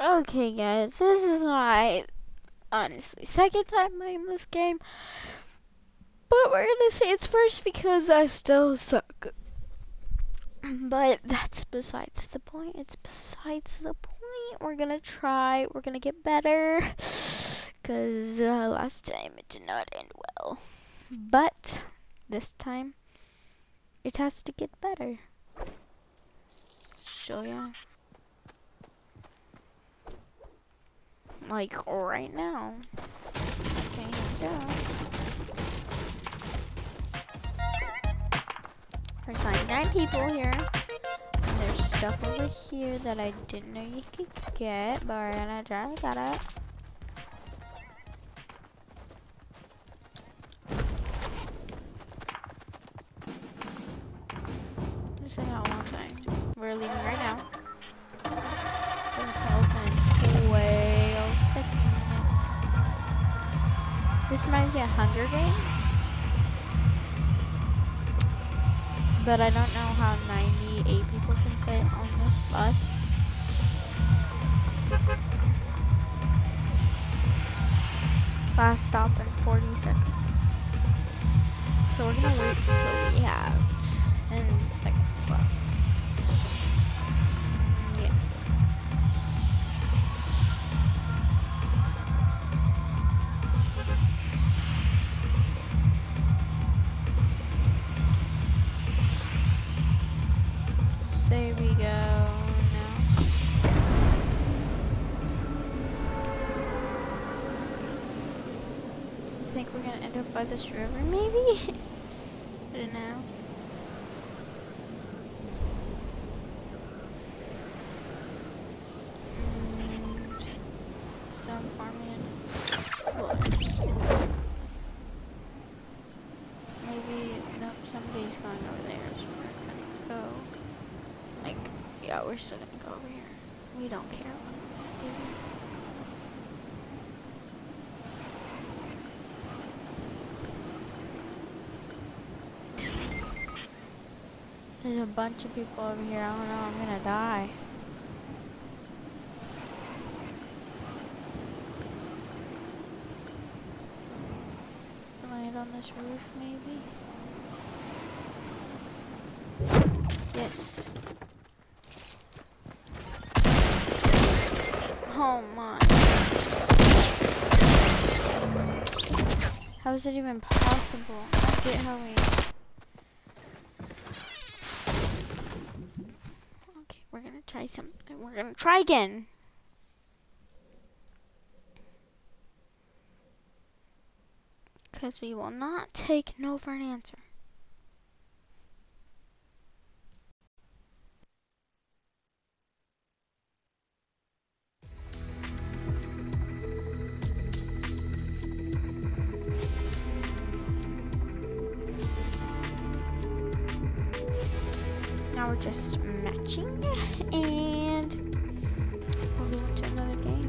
Okay, guys, this is my, honestly, second time playing this game. But we're gonna say it's first because I still suck. But that's besides the point. It's besides the point. We're gonna try. We're gonna get better. Because last time it did not end well. But this time it has to get better. So yeah. Like right now. Okay, here we go. There's like 9 people here. And there's stuff over here that I didn't know you could get, but we're gonna try to get it. This is not one thing. We're leaving right now. This opens 12 seconds. This reminds me of Hunger Games. But I don't know how 98 people can fit on this bus. Last stop in 40 seconds. So we're gonna wait till we have 10 seconds left. Yeah. There we go now. I think we're gonna end up by this river, maybe? I don't know. Some farmland. Well, maybe, nope, somebody's going over there, so we're gonna go. Like, yeah, we're still gonna go over here. We don't care about that, do we? There's a bunch of people over here. I don't know, I'm gonna die. Land on this roof, maybe? Yes. Oh my. How is it even possible? I get how we... Okay, we're gonna try something. We're gonna try again. Because we will not take no for an answer. Now we're just matching, and we'll go into another game.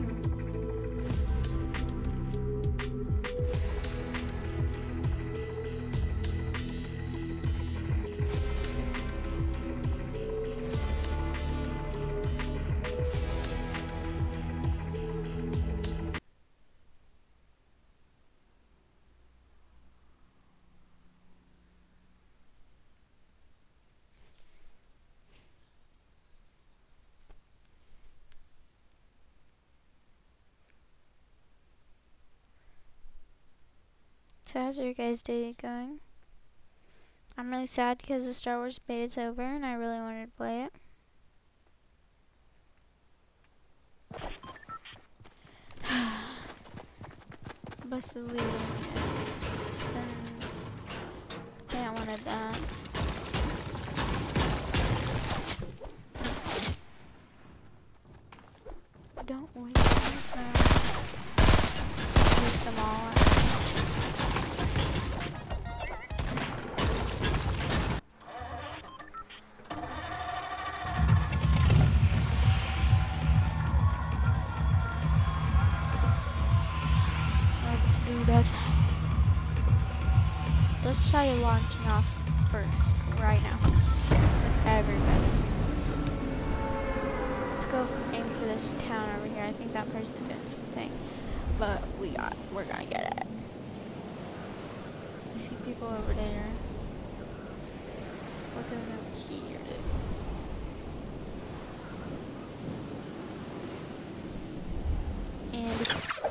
So how's your guys' day going? I'm really sad because the Star Wars beta is over and I really wanted to play it. Bus is leaving and yeah, I wanted that. Don't waste my time. Waste them all. Let's try launching off first, right now, with everybody. Let's go aim for this town over here. I that person doing something. But we're gonna get it. I see people over there. We're going over here. And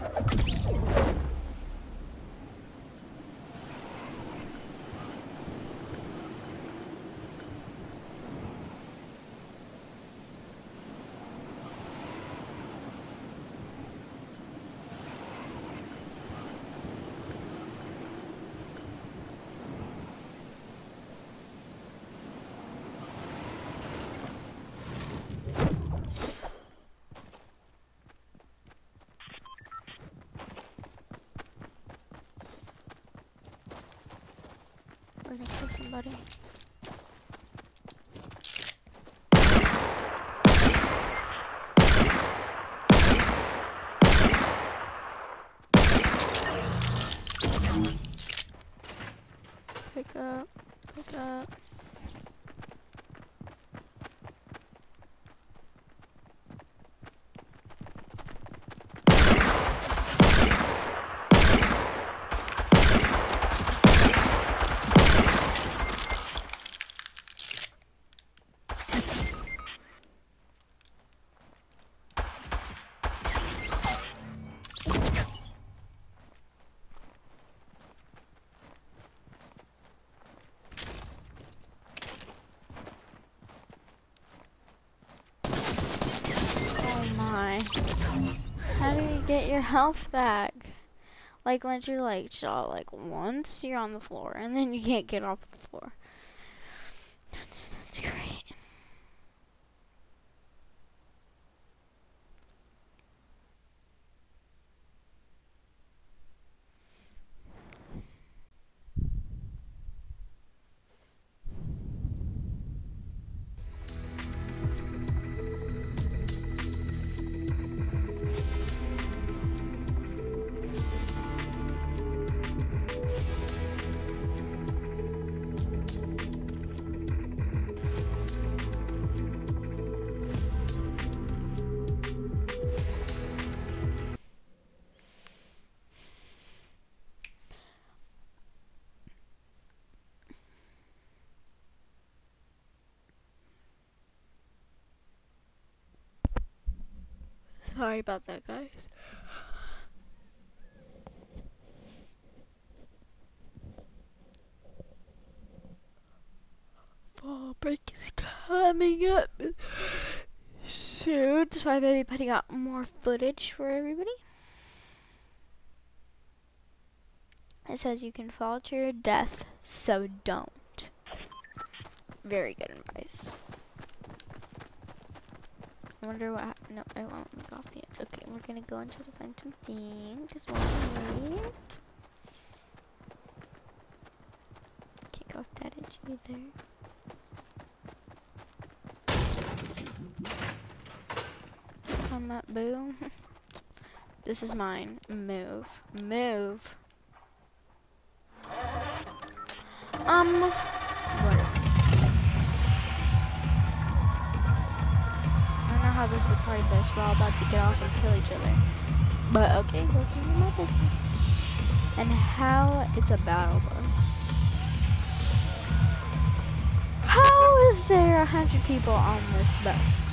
we're gonna kill somebody. Pick up, pick up. Oh my. How do you get your health back? Like once you're like shot like once, you're on the floor and then you can't get off the floor. That's great. Sorry about that, guys. Fall break is coming up soon, so I may be putting out more footage for everybody. It says you can fall to your death, so don't. Very good advice. I wonder what happened. No, it won't let me go off the edge. Okay, we're gonna go until to find some things. Wait. Can't go off that edge either. Come up, boo. This is mine. Move. Move. Whatever. I don't know how this is a party bus. We're all about to get off and kill each other. But okay, that's none of my business. And how it's a battle bus. How is there 100 people on this bus?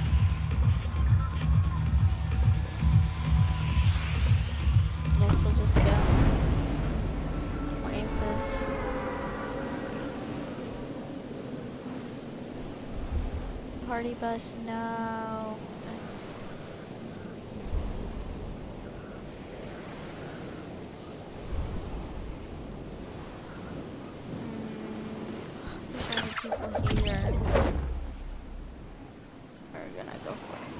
Guess we'll just go. Wait for this. Party bus, no. There's only people here. We're gonna go for it.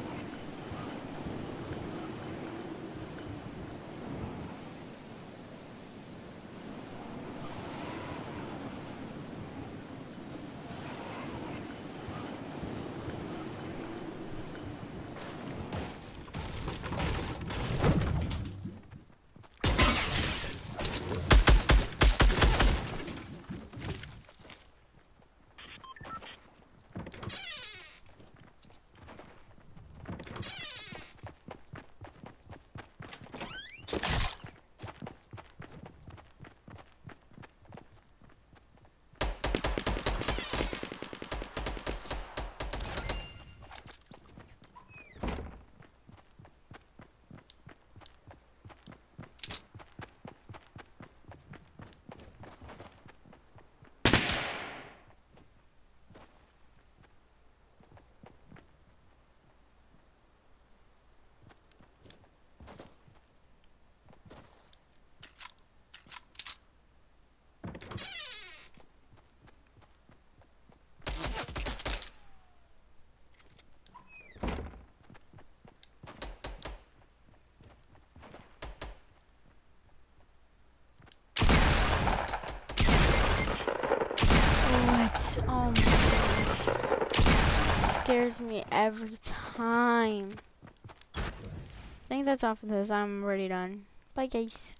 goodness. Oh my goodness. It scares me every time. I think that's all for this. I'm already done. Bye, guys.